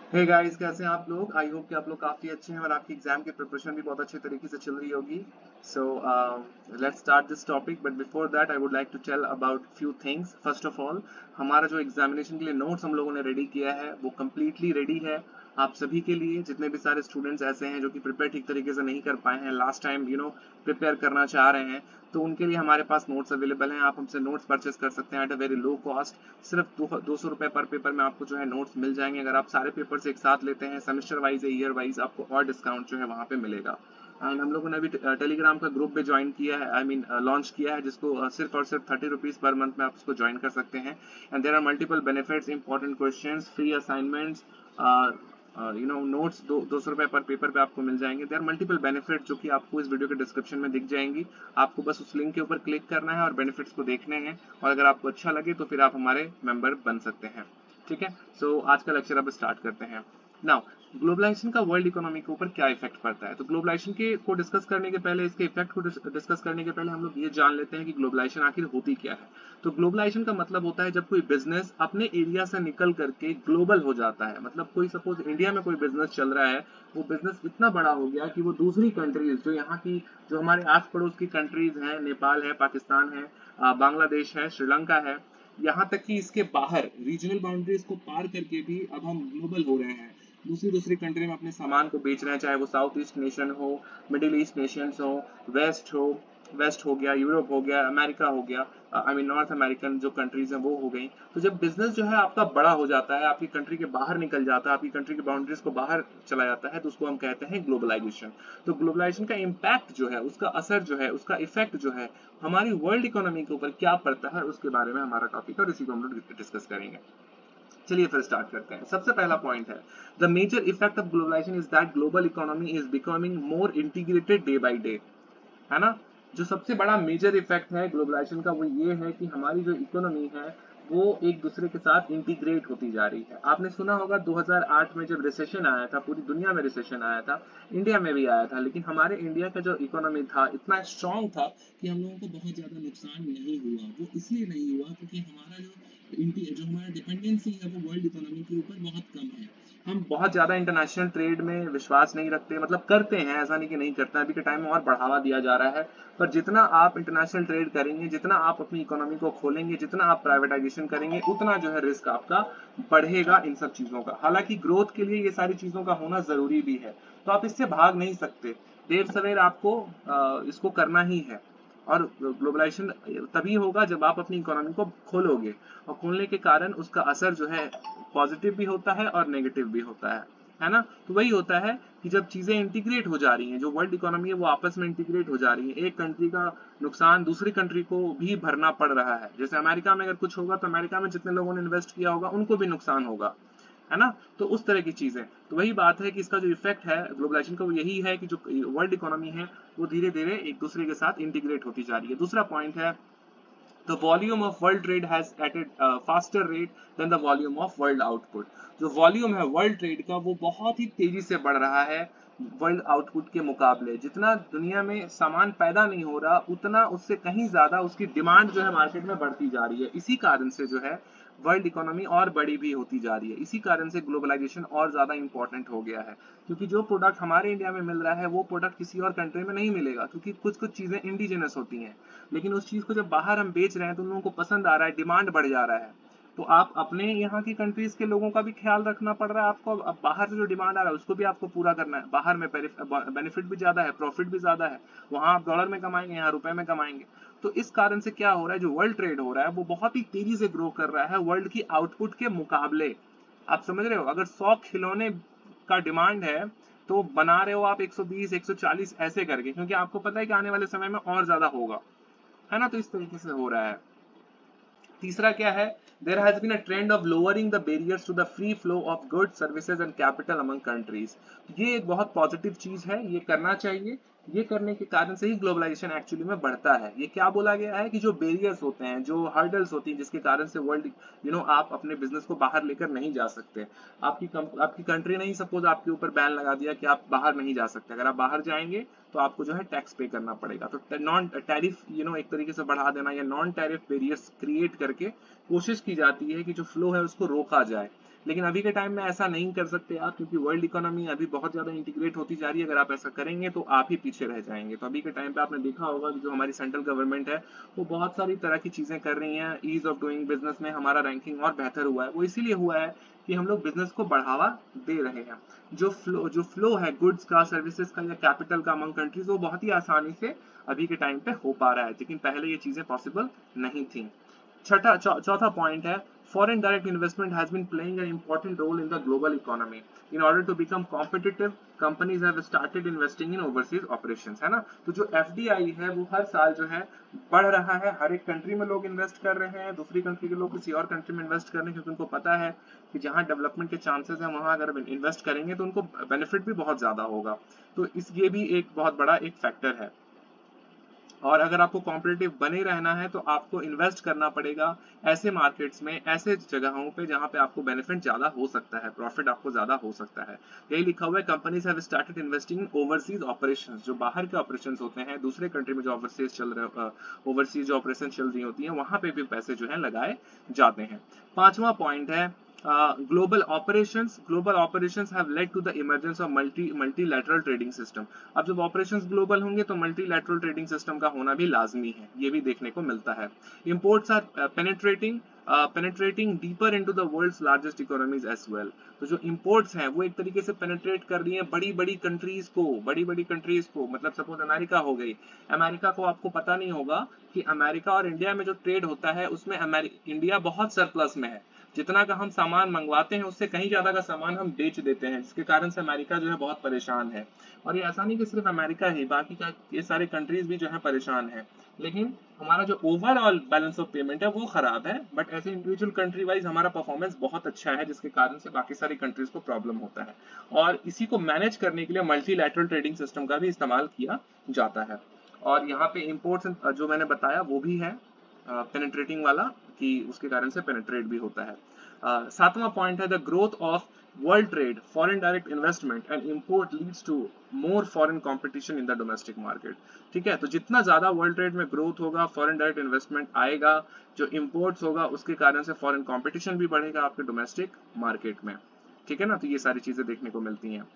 Hey guys, कैसे हैं आप लोग? आई होप कि आप लोग काफी अच्छे हैं और आपकी एग्जाम की प्रिपरेशन भी बहुत अच्छे तरीके से चल रही होगी। So let's start this topic, but before that I would like to tell about few things. First of all, हमारा जो एग्जामिनेशन के लिए नोट्स हम लोगों ने रेडी किया है वो कम्प्लीटली रेडी है आप सभी के लिए। जितने भी सारे स्टूडेंट्स ऐसे हैं जो कि प्रिपेयर ठीक तरीके से नहीं कर पाए हैं लास्ट टाइम, प्रिपेयर करना चाह रहे हैं, तो उनके लिए हमारे पास नोट्स अवेलेबल हैं। आप हमसे नोट्स परचेस कर सकते हैं at a very low cost. सिर्फ 200 रुपए पर पेपर में आपको जो है नोट्स मिल जाएंगे। अगर आप सारे पेपर्स एक साथ लेते हैं सेमेस्टर वाइज या ईयर वाइज, आपको और डिस्काउंट जो है वहाँ पे मिलेगा। एंड हम लोगों ने अभी टेलीग्राम का ग्रुप भी ज्वाइन किया है, आई मीन लॉन्च किया है, जिसको सिर्फ और सिर्फ 30 रुपीज पर मंथ में आप उसको ज्वाइन कर सकते हैं। And there are multiple benefits, important question, free assignments, notes 200 रुपए पर पेपर पे आपको मिल जाएंगे। देर आर मल्टीपल बेनिफिट जो कि आपको इस वीडियो के डिस्क्रिप्शन में दिख जाएंगी। आपको बस उस लिंक के ऊपर क्लिक करना है और बेनिफिट्स को देखने हैं, और अगर आपको अच्छा लगे तो फिर आप हमारे मेंबर बन सकते हैं। ठीक है, सो आज का लेक्चर अब स्टार्ट करते हैं। नाउ, ग्लोबलाइजेशन का वर्ल्ड इकोनॉमी के ऊपर क्या इफेक्ट पड़ता है? तो ग्लोबलाइजेशन के को डिस्कस करने के पहले, इसके इफेक्ट को डिस्कस करने के पहले हम लोग ये जान लेते हैं कि ग्लोबलाइजेशन आखिर होती क्या है। तो ग्लोबलाइजेशन का मतलब होता है जब कोई बिजनेस अपने एरिया से निकल करके ग्लोबल हो जाता है। मतलब कोई सपोज इंडिया में कोई बिजनेस चल रहा है, वो बिजनेस इतना बड़ा हो गया कि वो दूसरी कंट्रीज, जो यहाँ की, जो हमारे आस पड़ोस की कंट्रीज हैं, नेपाल है, पाकिस्तान है, बांग्लादेश है, श्रीलंका है, यहाँ तक कि इसके बाहर रीजनल बाउंड्रीज को पार करके भी अब हम ग्लोबल हो रहे हैं। दूसरी दूसरी कंट्री में अपने सामान को बेच रहे हैं, चाहे वो साउथ ईस्ट नेशन हो, मिडिल ईस्ट नेशंस हो, वेस्ट हो, वेस्ट हो गया, यूरोप हो गया, अमेरिका हो गया, आई मीन नॉर्थ अमेरिकन जो कंट्रीज हैं वो हो गई। तो जब बिजनेस जो है आपका बड़ा हो जाता है, आपकी कंट्री के बाहर निकल जाता है, आपकी कंट्री की बाउंड्रीज को बाहर चला जाता है, तो उसको हम कहते हैं ग्लोबलाइजेशन। तो ग्लोबलाइजेशन का इम्पैक्ट जो है, उसका असर जो है, उसका इफेक्ट जो है हमारी वर्ल्ड इकोनॉमी के ऊपर क्या पड़ता है, उसके बारे में हमारा टॉपिक है और इसी को हम लोग डिस्कस करेंगे। चलिए फिर स्टार्ट करते हैं। सबसे पहला पॉइंट है, the major effect of globalization is that global economy is becoming more integrated day by day. है ना? जो सबसे बड़ा मेजर इफेक्ट है ग्लोबलाइजेशन का वो ये है कि हमारी जो इकोनॉमी है वो एक दूसरे के साथ इंटीग्रेट होती जा रही है। आपने सुना होगा 2008 में जब रिसेशन आया था, पूरी दुनिया में रिसेशन आया था, इंडिया में भी आया था, लेकिन हमारे इंडिया का जो इकोनॉमी था इतना स्ट्रांग था कि हम लोगों को बहुत ज्यादा नुकसान नहीं हुआ। वो इसलिए नहीं हुआ क्योंकि हमारा जो हमारा डिपेंडेंसी है वो वर्ल्ड इकोनॉमी के ऊपर बहुत कम है। हम बहुत ज्यादा इंटरनेशनल ट्रेड में विश्वास नहीं रखते, मतलब करते हैं, ऐसा नहीं कि नहीं करते, अभी के टाइम में और बढ़ावा दिया जा रहा है। पर जितना आप इंटरनेशनल ट्रेड करेंगे, जितना आप अपनी इकोनॉमी को खोलेंगे, जितना आप प्राइवेटाइजेशन करेंगे, उतना जो है रिस्क आपका बढ़ेगा इन सब चीजों का। हालांकि ग्रोथ के लिए ये सारी चीजों का होना जरूरी भी है, तो आप इससे भाग नहीं सकते। देर सवेर आपको इसको करना ही है। और ग्लोबलाइजेशन तभी होगा जब आप अपनी इकोनॉमी को खोलोगे, और खोलने के कारण उसका असर जो है पॉजिटिव भी होता है और नेगेटिव भी होता है ना? तो वही होता है कि जब चीजें इंटीग्रेट हो जा रही हैं, जो वर्ल्ड इकोनॉमी है वो आपस में इंटीग्रेट हो जा रही है, एक कंट्री का नुकसान दूसरी कंट्री को भी भरना पड़ रहा है। जैसे अमेरिका में अगर कुछ होगा तो अमेरिका में जितने लोगों ने इन्वेस्ट किया होगा उनको भी नुकसान होगा, है ना? तो उस तरह की चीजें, तो वही बात है कि इसका जो इफेक्ट है ग्लोबलाइजेशन का वो यही है कि जो वर्ल्ड इकोनॉमी है वो धीरे धीरे एक दूसरे के साथ इंटीग्रेट होती जा रही है। दूसरा पॉइंट है, the volume of world trade has at a faster rate than the volume of world output। जो वॉल्यूम है वर्ल्ड ट्रेड का वो बहुत ही तेजी से बढ़ रहा है वर्ल्ड आउटपुट के मुकाबले। जितना दुनिया में सामान पैदा नहीं हो रहा, उतना उससे कहीं ज्यादा उसकी डिमांड जो है मार्केट में बढ़ती जा रही है। इसी कारण से जो है वर्ल्ड इकोनॉमी और बड़ी भी होती जा रही है। इसी कारण से ग्लोबलाइजेशन और ज्यादा इंपॉर्टेंट हो गया है, क्योंकि जो प्रोडक्ट हमारे इंडिया में मिल रहा है वो प्रोडक्ट किसी और कंट्री में नहीं मिलेगा, क्योंकि कुछ कुछ चीजें इंडिजिनस होती हैं। लेकिन उस चीज को जब बाहर हम बेच रहे हैं तो उन लोगों को पसंद आ रहा है, डिमांड बढ़ जा रहा है। तो आप अपने यहाँ की कंट्रीज के लोगों का भी ख्याल रखना पड़ रहा है आपको। अब बाहर से जो डिमांड आ रहा है उसको भी आपको पूरा करना है। बाहर में बेनिफिट भी ज्यादा है, प्रॉफिट भी ज्यादा है। वहां आप डॉलर में कमाएंगे, यहाँ रुपए में कमाएंगे। तो इस कारण से क्या हो रहा है, जो वर्ल्ड ट्रेड हो रहा है वो बहुत ही तेजी से ग्रो कर रहा है वर्ल्ड की आउटपुट के मुकाबले। आप समझ रहे हो? अगर 100 खिलौने का डिमांड है तो बना रहे हो आप 120 140 ऐसे करके, क्योंकि आपको पता है कि आने वाले समय में और ज्यादा होगा, है ना? तो इस तरीके से हो रहा है। तीसरा क्या है, there has been a trend of lowering the barriers to the free flow of goods services and capital among countries. ये एक बहुत पॉजिटिव चीज है, ये करना चाहिए। ये करने के कारण से ही ग्लोबलाइजेशन एक्चुअली में बढ़ता है। ये क्या बोला गया है कि जो बैरियर्स होते हैं, जो हर्डल्स होती हैं, जिसके कारण से वर्ल्ड आप अपने बिजनेस को बाहर लेकर नहीं जा सकते। आपकी कंट्री नहीं सपोज आपके ऊपर बैन लगा दिया कि आप बाहर नहीं जा सकते, अगर आप बाहर जाएंगे तो आपको जो है टैक्स पे करना पड़ेगा। तो नॉन टैरिफ एक तरीके से बढ़ा देना, या नॉन टैरिफ बैरियर्स क्रिएट करके कोशिश की जाती है कि जो फ्लो है उसको रोका जाए। लेकिन अभी के टाइम में ऐसा नहीं कर सकते आप, क्योंकि वर्ल्ड इकोनॉमी अभी बहुत ज्यादा इंटीग्रेट होती जा रही है। अगर आप ऐसा करेंगे तो आप ही पीछे रह जाएंगे। तो अभी के टाइम पे आपने देखा होगा कि जो हमारी सेंट्रल गवर्नमेंट है वो बहुत सारी तरह की चीजें कर रही है। ईज ऑफ डूइंग बिजनेस में हमारा रैंकिंग और बेहतर हुआ है। वो इसीलिए हुआ है कि हम लोग बिजनेस को बढ़ावा दे रहे हैं। जो फ्लो है गुड्स का, सर्विसेज का या कैपिटल का अमंग कंट्रीज, वो बहुत ही आसानी से अभी के टाइम पे हो पा रहा है, लेकिन पहले ये चीजें पॉसिबल नहीं थी। चौथा पॉइंट है, foreign direct investment has been playing an important role in the global economy. In order to become competitive, companies have started investing in overseas operations, है ना। तो जो FDI है वो हर साल जो है बढ़ रहा है। हर एक कंट्री में लोग इन्वेस्ट कर रहे हैं, दूसरी कंट्री के लोग किसी और कंट्री में इन्वेस्ट कर रहे हैं, क्योंकि उनको पता है कि जहां डेवलपमेंट के चांसेस हैं वहां अगर इन्वेस्ट करेंगे तो उनको बेनिफिट भी बहुत ज्यादा होगा। तो ये भी एक बहुत बड़ा एक फैक्टर है। और अगर आपको कॉम्पिटिटिव बने रहना है तो आपको इन्वेस्ट करना पड़ेगा ऐसे मार्केट्स में, ऐसे जगहों पे जहां पे आपको बेनिफिट ज्यादा हो सकता है, प्रॉफिट आपको ज्यादा हो सकता है। यही लिखा हुआ है, companies have started investing in overseas operations. जो बाहर के ऑपरेशंस होते हैं, दूसरे कंट्री में जो ओवरसीज जो ऑपरेशन चल रही होती है, वहां पे भी पैसे जो है लगाए जाते हैं। पांचवा पॉइंट है, global operations have led to the emergence of multilateral trading system. अब जब operations global होंगे तो multilateral trading system का होना भी लाजमी है, ये भी देखने को मिलता है। Imports are penetrating deeper into the world's largest economies as well. तो जो imports हैं वो एक तरीके से penetrate कर रही हैं बड़ी बड़ी कंट्रीज को, मतलब सपोज अमेरिका हो गई। अमेरिका को आपको पता नहीं होगा कि अमेरिका और इंडिया में जो ट्रेड होता है उसमें इंडिया बहुत सरप्लस में है। जितना का हम सामान मंगवाते हैं उससे कहीं ज्यादा का सामान हम बेच देते हैं, जिसके कारण से अमेरिका जो है बहुत परेशान है। और ये ऐसा नहीं कि सिर्फ अमेरिका ही, बाकी का ये सारे कंट्रीज भी जो है परेशान है। लेकिन हमारा जो ओवरऑल बैलेंस ऑफ पेमेंट है वो खराब है, बट ऐसे इंडिविजुअल कंट्री वाइज हमारा परफॉर्मेंस बहुत अच्छा है, जिसके कारण से बाकी सारी कंट्रीज को प्रॉब्लम होता है। और इसी को मैनेज करने के लिए मल्टीलैटरल ट्रेडिंग सिस्टम का भी इस्तेमाल किया जाता है। और यहाँ पे इम्पोर्ट्स जो मैंने बताया वो भी है पेनिट्रेटिंग वाला, कि उसके कारण से पेनिट्रेट भी होता है। सातवां पॉइंट है, the growth of world trade, foreign direct investment and import leads to more foreign competition in the domestic market. ठीक है, तो जितना ज्यादा वर्ल्ड ट्रेड में ग्रोथ होगा, फॉरेन डायरेक्ट इन्वेस्टमेंट आएगा, जो इंपोर्ट्स होगा उसके कारण से फॉरेन कंपटीशन भी बढ़ेगा आपके डोमेस्टिक मार्केट में। ठीक है ना, तो ये सारी चीजें देखने को मिलती हैं।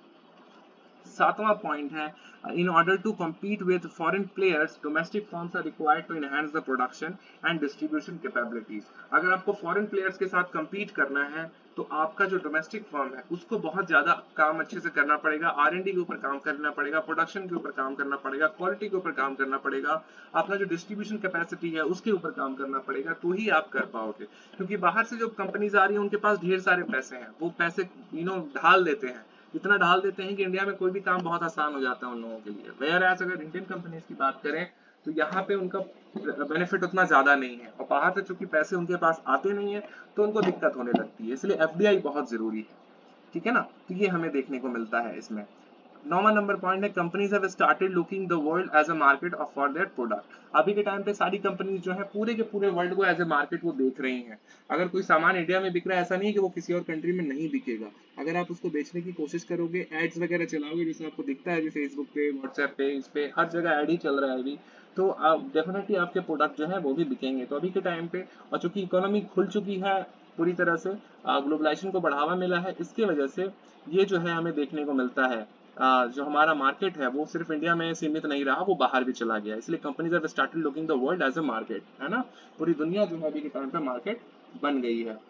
सातवां पॉइंट है, in order to compete with foreign players, domestic firms are required to enhance the production and distribution capabilities. अगर आपको फॉरेन प्लेयर्स के साथ compete करना है तो आपका जो डोमेस्टिक फर्म है उसको बहुत ज्यादा काम अच्छे से करना पड़ेगा, R&D के ऊपर काम करना पड़ेगा, प्रोडक्शन के ऊपर काम करना पड़ेगा, क्वालिटी के ऊपर काम करना पड़ेगा, अपना जो डिस्ट्रीब्यूशन कैपेसिटी है उसके ऊपर काम करना पड़ेगा, तो ही आप कर पाओगे। क्योंकि बाहर से जो कंपनीज आ रही है उनके पास ढेर सारे पैसे हैं, वो पैसे ढाल देते हैं, इतना डाल देते हैं कि इंडिया में कोई भी काम बहुत आसान हो जाता है उन लोगों के लिए। वेयर एज अगर इंडियन कंपनीज की बात करें तो यहाँ पे उनका बेनिफिट उतना ज्यादा नहीं है, और बाहर से चूंकि पैसे उनके पास आते नहीं है तो उनको दिक्कत होने लगती है, इसलिए FDI बहुत जरूरी है। ठीक है ना, तो ये हमें देखने को मिलता है इसमें। 9वां नंबर पॉइंट है, companies have started looking the world as a market for their product. अभी के टाइम पे सारी कंपनीज जो है पूरे के पूरे वर्ल्ड को एज ए मार्केट वो देख रही हैं। अगर कोई सामान इंडिया में बिक रहा है, ऐसा नहीं है कि वो किसी और कंट्री में नहीं बिकेगा। अगर आप उसको बेचने की कोशिश करोगे, एड्स वगैरह चलाओगे, जैसे आपको दिखता है अभी फेसबुक पे, व्हाट्सएप पे, इस पे हर जगह एड ही चल रहा है अभी, तो आप डेफिनेटली आपके प्रोडक्ट जो है वो भी बिकेंगे। तो अभी के टाइम पे, और चूंकि इकोनॉमी खुल चुकी है पूरी तरह से, ग्लोबलाइजेशन को बढ़ावा मिला है, इसके वजह से ये जो है हमें देखने को मिलता है, जो हमारा मार्केट है वो सिर्फ इंडिया में सीमित नहीं रहा, वो बाहर भी चला गया। इसलिए companies have started looking the world as a market, है ना। पूरी दुनिया जो है अभी के टाइम पे मार्केट बन गई है।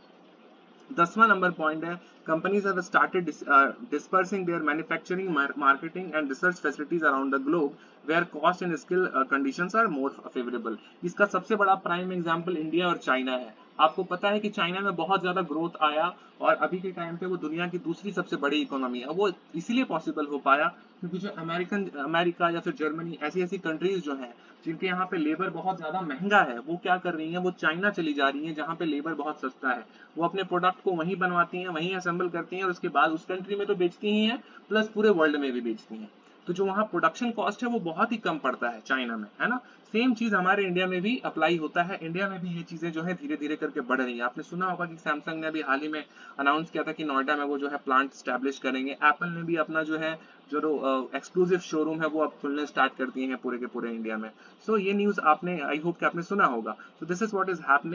10वां नंबर पॉइंट है, companies have started dispersing their manufacturing, marketing and research facilities around the globe where cost and skill conditions are more favourable. इसका सबसे बड़ा प्राइम एग्जांपल इंडिया और चाइना है। आपको पता है कि चाइना में बहुत ज्यादा ग्रोथ आया और अभी के टाइम पे वो दुनिया की दूसरी सबसे बड़ी इकोनॉमी है। वो इसीलिए पॉसिबल हो पाया क्योंकि जो अमेरिका या फिर जर्मनी, ऐसी ऐसी कंट्रीज जो हैं जिनके यहाँ पे लेबर बहुत ज्यादा महंगा है, वो क्या कर रही हैं, वो चाइना चली जा रही हैं जहाँ पे लेबर बहुत सस्ता है। वो अपने प्रोडक्ट को वहीं बनवाती हैं, वहीं असेंबल करती हैं और उसके बाद उस कंट्री में तो बेचती ही हैं, प्लस पूरे वर्ल्ड में भी बेचती हैं। तो जो वहाँ प्रोडक्शन कॉस्ट है वो बहुत ही कम पड़ता है चाइना में, है ना। सेम चीज हमारे इंडिया में भी अप्लाई होता है। इंडिया में भी ये चीजें जो है धीरे धीरे करके बढ़ रही है। आपने सुना होगा कि सैमसंग ने अभी हाल ही में अनाउंस किया था कि नोएडा में वो जो है प्लांट स्टैब्लिश करेंगे। एप्पल ने भी अपना जो है एक्सक्लूसिव शोरूम है वो अब खुलने स्टार्ट कर दिए हैं पूरे के पूरे इंडिया में। सो ये न्यूज आपने, आई होप कि आपने सुना होगा। So this is what is happening.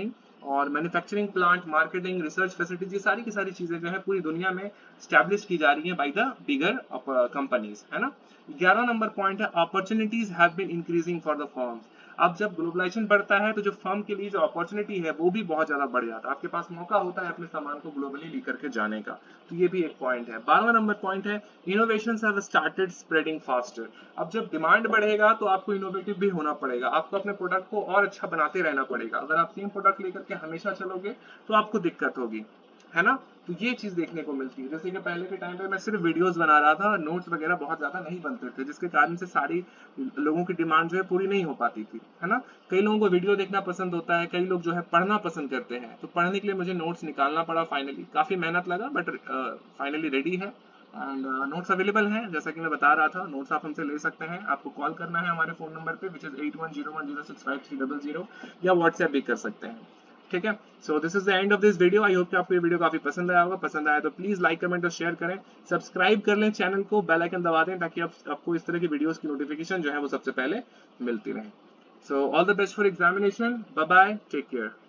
और manufacturing plant, marketing, research facilities, ये सारी की सारी चीजें जो है पूरी दुनिया में स्टैब्लिश की जा रही है बाय द बिगर कंपनीज, है ना। 11 नंबर पॉइंट है opportunities have been increasing for the firms. अब जब ग्लोबलाइजेशन बढ़ता है तो जो फर्म के लिए जो अपॉर्चुनिटी है वो भी बहुत ज्यादा बढ़ जाता है, आपके पास मौका होता है अपने सामान को ग्लोबली लेकर के जाने का। तो ये भी एक पॉइंट है। 12वां नंबर पॉइंट है innovations have started spreading faster. अब जब डिमांड बढ़ेगा तो आपको इनोवेटिव भी होना पड़ेगा, आपको अपने प्रोडक्ट को और अच्छा बनाते रहना पड़ेगा। अगर आप सेम प्रोडक्ट लेकर के हमेशा चलोगे तो आपको दिक्कत होगी, है ना। तो ये चीज देखने को मिलती है। जैसे कि पहले के टाइम पे मैं सिर्फ वीडियोस बना रहा था, नोट्स वगैरह बहुत ज्यादा नहीं बनते थे, जिसके कारण से सारी लोगों की डिमांड जो है पूरी नहीं हो पाती थी, है ना। कई लोगों को वीडियो देखना पसंद होता है, कई लोग जो है पढ़ना पसंद करते हैं, तो पढ़ने के लिए मुझे नोट्स निकालना पड़ा। फाइनली काफी मेहनत लगा बट फाइनली रेडी है एंड नोट्स अवेलेबल हैं। जैसा कि मैं बता रहा था, नोट्स आप हमसे ले सकते हैं। आपको कॉल करना है हमारे फोन नंबर पे विच इज 8101065300 या व्हाट्सएप भी कर सकते हैं, ठीक है। So this is the end of this video. I hope कि आपको ये वीडियो काफी पसंद आया होगा। पसंद आया तो प्लीज लाइक, कमेंट और शेयर करें। सब्सक्राइब कर लें चैनल को, बेल आइकन दबा दें ताकि आपको इस तरह की वीडियोस की नोटिफिकेशन जो है वो सबसे पहले मिलती रहे। So all the best for examination. Bye bye, take care.